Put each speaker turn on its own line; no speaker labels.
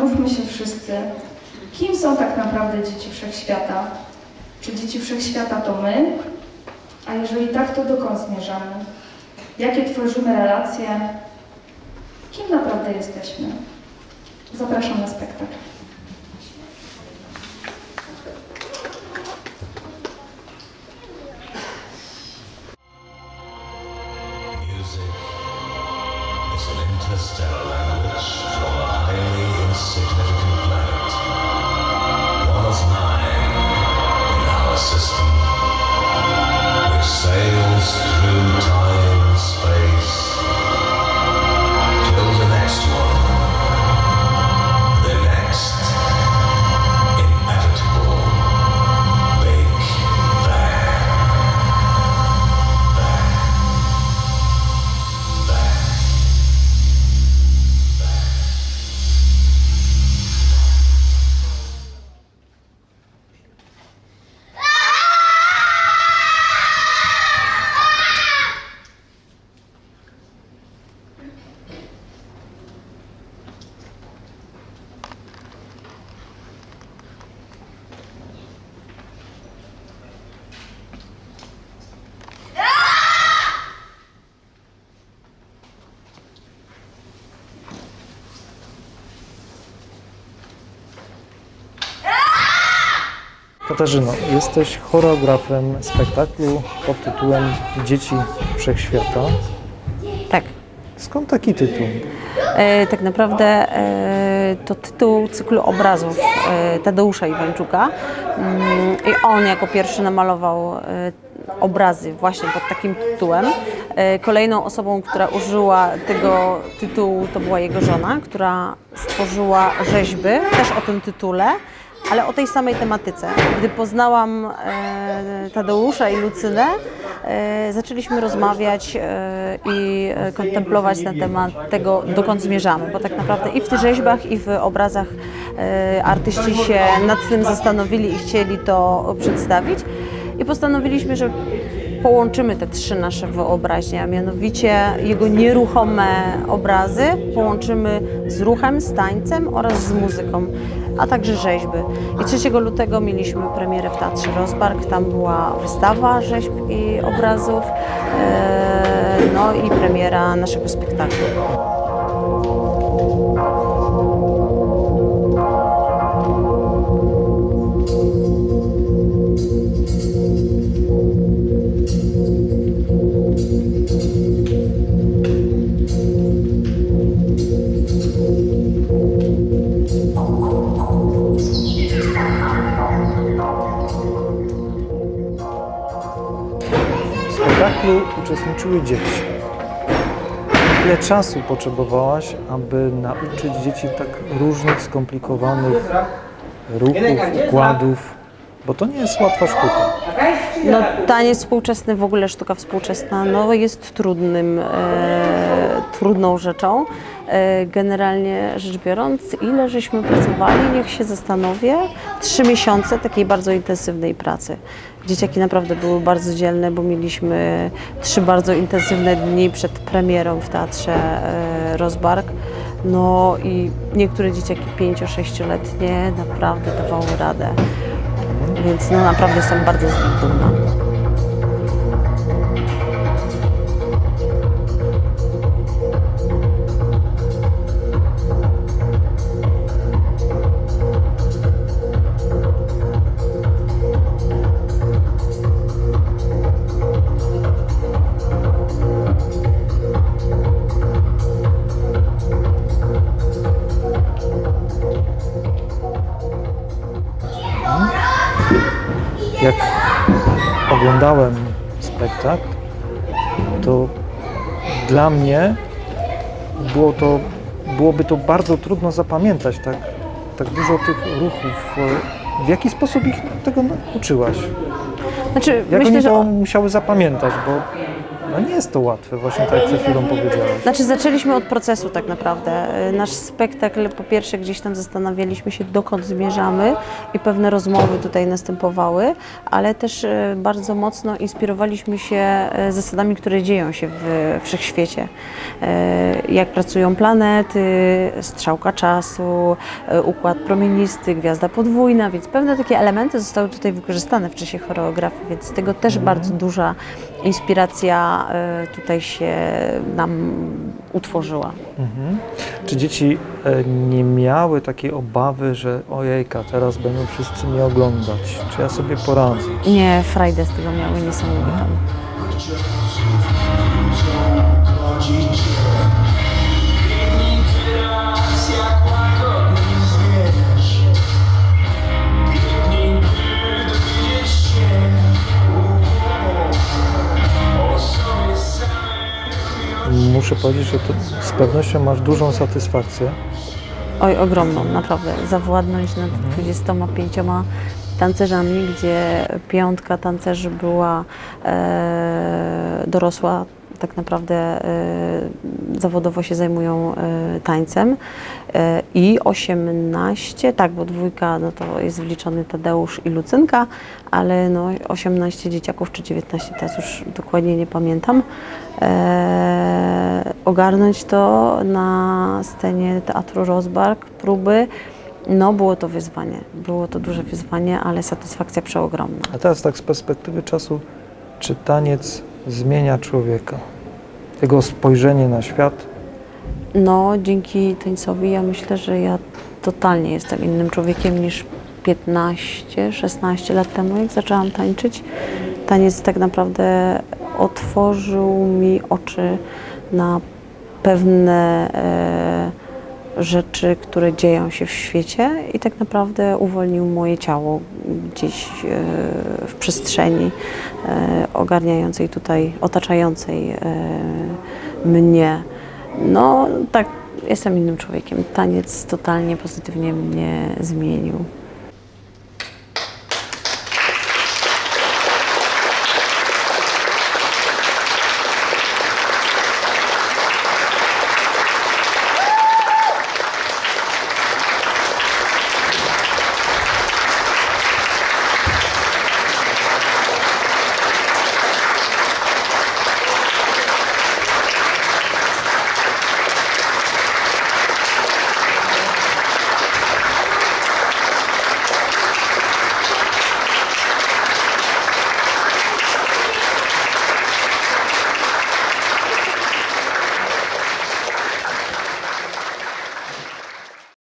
zastanówmy się wszyscy, kim są tak naprawdę dzieci wszechświata? Czy dzieci wszechświata to my? A jeżeli tak, to dokąd zmierzamy? Jakie tworzymy relacje? Kim naprawdę jesteśmy? Zapraszam na spektakl.
Interstellar language from a highly insignificant planet, one of 9 in our system, which sails through time and space till the next one, the next inevitable Big Bang.
Katarzyno, jesteś choreografem spektaklu pod tytułem Dzieci Wszechświata.
Tak.
Skąd taki tytuł?
Tak naprawdę to tytuł cyklu obrazów Tadeusza Iwańczuka i on jako pierwszy namalował obrazy właśnie pod takim tytułem. Kolejną osobą, która użyła tego tytułu, to była jego żona, która stworzyła rzeźby też o tym tytule, ale o tej samej tematyce. Gdy poznałam Tadeusza i Lucynę, zaczęliśmy rozmawiać i kontemplować na temat tego, dokąd zmierzamy, bo tak naprawdę i w tych rzeźbach, i w obrazach artyści się nad tym zastanowili i chcieli to przedstawić. I postanowiliśmy, że połączymy te 3 nasze wyobraźnie, a mianowicie jego nieruchome obrazy połączymy z ruchem, z tańcem oraz z muzyką, a także rzeźby. I 3 lutego mieliśmy premierę w Teatrze Rozbark, tam była wystawa rzeźb i obrazów, no i premiera naszego spektaklu.
W spektaklu uczestniczyły dzieci. Ile czasu potrzebowałaś, aby nauczyć dzieci tak różnych, skomplikowanych ruchów, układów? Bo to nie jest łatwa sztuka.
No, taniec współczesny, w ogóle sztuka współczesna, no, jest trudną rzeczą. Generalnie rzecz biorąc, ile żeśmy pracowali, niech się zastanowię, 3 miesiące takiej bardzo intensywnej pracy. Dzieciaki naprawdę były bardzo dzielne, bo mieliśmy 3 bardzo intensywne dni przed premierą w Teatrze Rozbark. No i niektóre dzieciaki 5-6-letnie naprawdę dawały radę. Więc no naprawdę jestem bardzo z nich dumna.
Jak oglądałem spektakl, to dla mnie byłoby to bardzo trudno zapamiętać, tak dużo tych ruchów. W jaki sposób ich tego uczyłaś?
Znaczy,
Jak
myślę,
oni
że
to musiały zapamiętać, bo No nie jest to łatwe, właśnie tak jak przed chwilą powiedziałeś.
Znaczy zaczęliśmy od procesu tak naprawdę. Nasz spektakl, po pierwsze gdzieś tam zastanawialiśmy się, dokąd zmierzamy i pewne rozmowy tutaj następowały, ale też bardzo mocno inspirowaliśmy się zasadami, które dzieją się w wszechświecie. Jak pracują planety, strzałka czasu, układ promienisty, gwiazda podwójna, więc pewne takie elementy zostały tutaj wykorzystane w czasie choreografii, więc z tego też bardzo duża inspiracja tutaj się nam utworzyła.
Czy dzieci nie miały takiej obawy, że ojejka, teraz będą wszyscy mnie oglądać, czy ja sobie poradzę?
Nie, frajdę z tego miały niesamowitą.
Muszę powiedzieć, że to z pewnością masz dużą satysfakcję.
Oj, ogromną, naprawdę. Zawładnąć nad 25 tancerzami, gdzie 5 tancerzy była dorosła, tak naprawdę zawodowo się zajmują tańcem i 18, tak, bo 2 no to jest wliczony Tadeusz i Lucynka, ale no 18 dzieciaków czy 19, teraz już dokładnie nie pamiętam. Ogarnąć to na scenie Teatru Rozbark, próby, no było to wyzwanie, było to duże wyzwanie, ale satysfakcja przeogromna.
A teraz tak z perspektywy czasu, czy taniec zmienia człowieka? Jego spojrzenie na świat?
No, dzięki tańcowi ja myślę, że ja totalnie jestem innym człowiekiem niż 15-16 lat temu, jak zaczęłam tańczyć. Taniec tak naprawdę otworzył mi oczy na pewne rzeczy, które dzieją się w świecie i tak naprawdę uwolnił moje ciało gdzieś w przestrzeni ogarniającej tutaj, otaczającej mnie. No tak, jestem innym człowiekiem. Taniec totalnie pozytywnie mnie zmienił.